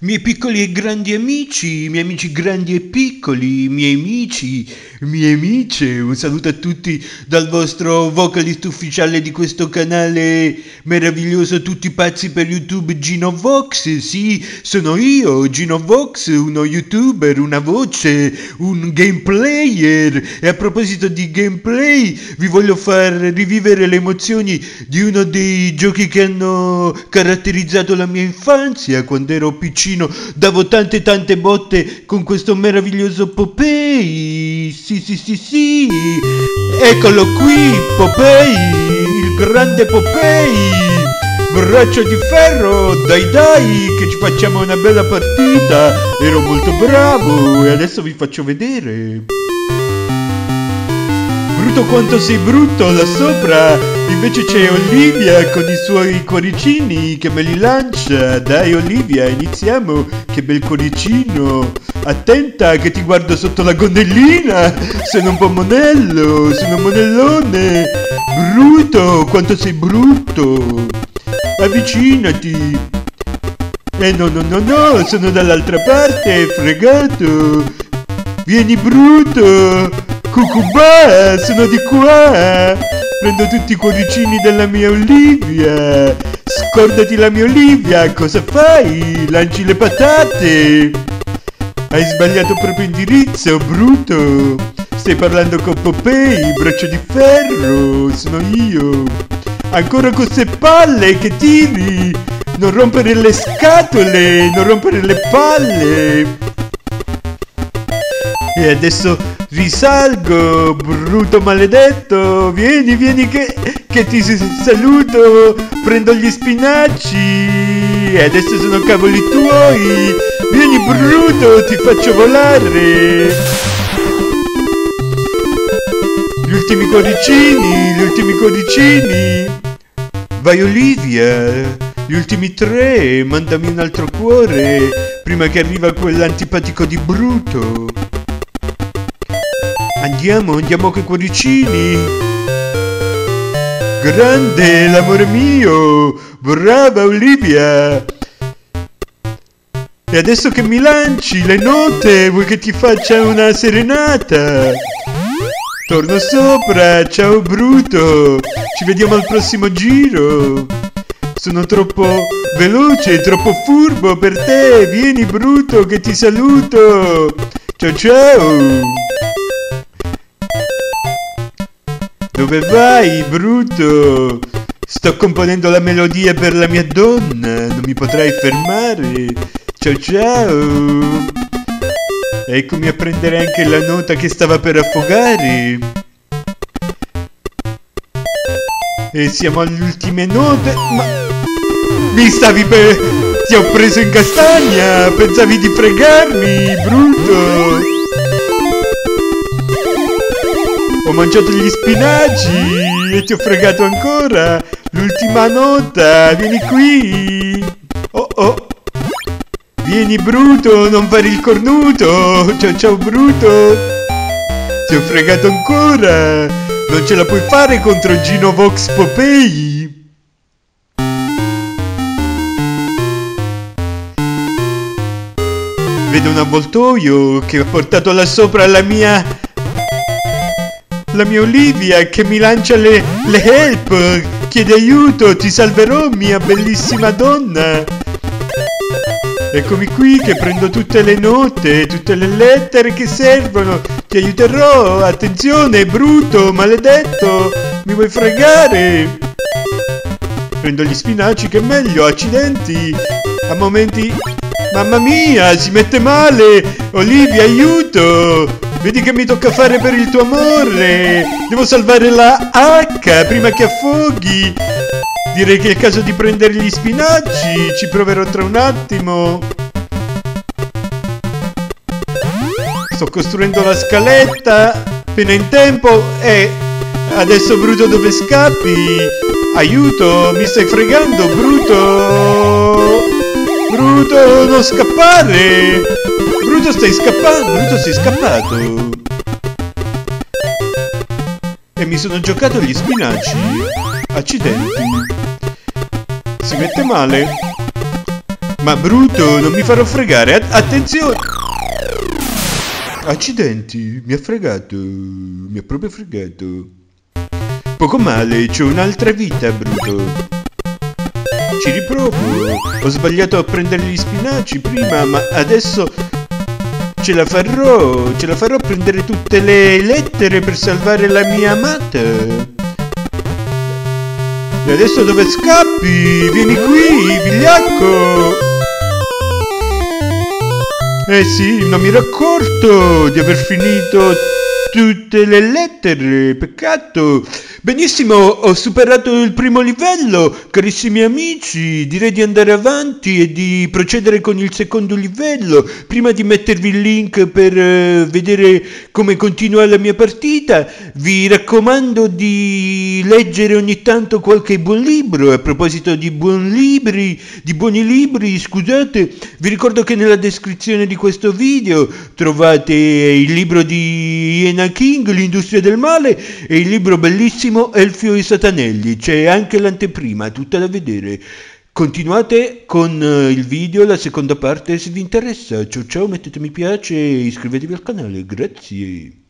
Miei piccoli e grandi amici, miei amici grandi e piccoli, miei amici, un saluto a tutti dal vostro vocalist ufficiale di questo canale meraviglioso Tutti Pazzi per YouTube, Gino Vox. Sì, sono io, Gino Vox, uno youtuber, una voce, un gameplayer. E a proposito di gameplay, vi voglio far rivivere le emozioni di uno dei giochi che hanno caratterizzato la mia infanzia. Quando ero piccino davo tante botte con questo meraviglioso Popeye. Sì. Eccolo qui, Popeye, il grande Popeye. Braccio di ferro, dai che ci facciamo una bella partita. Ero molto bravo e adesso vi faccio vedere. Brutto quanto sei brutto là sopra. Invece c'è Olivia con i suoi cuoricini che me li lancia. Dai Olivia, iniziamo. Che bel cuoricino. Attenta che ti guardo sotto la gonnellina. Sono un po' monello, sono un monellone. Brutto, quanto sei brutto. Avvicinati. No, sono dall'altra parte, fregato. Vieni brutto. Cucubà, sono di qua. Prendo tutti i cuoricini della mia Olivia. Scordati la mia Olivia, cosa fai? Lanci le patate. Hai sbagliato proprio indirizzo, brutto. Stai parlando con Popeye, braccio di ferro. Sono io. Ancora con queste palle che tiri. Non rompere le scatole, non rompere le palle. E adesso risalgo, brutto maledetto. Vieni che ti saluto. Prendo gli spinaci. E adesso sono cavoli tuoi. Vieni brutto, ti faccio volare. Gli ultimi cuoricini. Vai Olivia. Gli ultimi 3. Mandami un altro cuore prima che arriva quell'antipatico di Bruto. Andiamo coi cuoricini. Grande, l'amore mio. Brava Olivia. E adesso che mi lanci le note, vuoi che ti faccia una serenata? Torno sopra, ciao Bruto. Ci vediamo al prossimo giro. Sono troppo veloce, troppo furbo per te. Vieni Bruto che ti saluto. Ciao. Dove vai, Bruto? Sto componendo la melodia per la mia donna, non mi potrai fermare. Ciao. Eccomi a prendere anche la nota che stava per affogare. E siamo alle ultime note. Ma ti ho preso in castagna. Pensavi di fregarmi, Bruto. Ho mangiato gli spinaci e ti ho fregato ancora. L'ultima nota, vieni qui. Oh. Vieni Bruto, non fare il cornuto. Ciao Bruto. Ti ho fregato ancora. Non ce la puoi fare contro Gino Vox Popeye. Vedo un avvoltoio che ho portato là sopra la mia Olivia che mi lancia le help. Chiede aiuto, ti salverò mia bellissima donna. Eccomi qui che prendo tutte le note, tutte le lettere che servono. Ti aiuterò, attenzione Bruto, maledetto. Mi vuoi fregare? Prendo gli spinaci che è meglio, accidenti. A momenti. Mamma mia, si mette male. Olivia, aiuto. Vedi che mi tocca fare per il tuo amore. Devo salvare la H prima che affoghi. Direi che è il caso di prendere gli spinaci. Ci proverò tra un attimo. Sto costruendo la scaletta. Appena in tempo. E adesso Bruto dove scappi? Aiuto, mi stai fregando Bruto. Bruto, non scappare. Bruto stai scappando. Bruto sei scappato. E mi sono giocato gli spinaci. Accidenti. Si mette male. Ma Bruto, non mi farò fregare, attenzione! Accidenti, mi ha fregato, mi ha proprio fregato. Poco male, c'ho un'altra vita, Bruto. Ci riprovo, ho sbagliato a prendere gli spinaci prima, ma adesso ce la farò a prendere tutte le lettere per salvare la mia amata. E adesso dove scappi? Vieni qui, vigliacco! Eh sì, non mi ero accorto di aver finito tutte le lettere, peccato. Benissimo, ho superato il primo livello, carissimi amici, direi di andare avanti e di procedere con il secondo livello. Prima di mettervi il link per vedere come continua la mia partita, vi raccomando di leggere ogni tanto qualche buon libro. A proposito di buoni libri, scusate, vi ricordo che nella descrizione di questo video trovate il libro di Ian King, L'industria del male, e il libro bellissimo Elfio e i Satanelli. C'è anche l'anteprima, tutta da vedere. Continuate con il video, la seconda parte se vi interessa. Ciao ciao, mettete mi piace e iscrivetevi al canale, grazie.